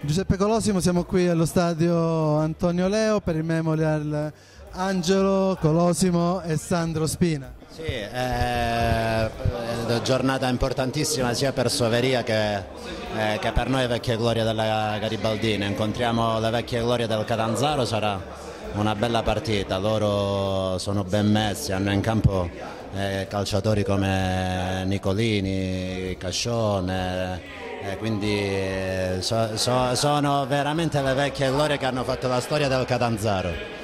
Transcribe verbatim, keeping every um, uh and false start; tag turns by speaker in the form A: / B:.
A: Giuseppe Colosimo, siamo qui allo stadio Antonio Leo per il Memorial Angelo, Colosimo e Sandro Spina.
B: Sì, è una giornata importantissima sia per Soveria che, eh, che per noi vecchie glorie della Garibaldina. Incontriamo le vecchie glorie del Catanzaro, sarà una bella partita, loro sono ben messi, hanno in campo eh, calciatori come Nicolini, Cascione. Eh, quindi so, so, sono veramente le vecchie glorie che hanno fatto la storia del Catanzaro.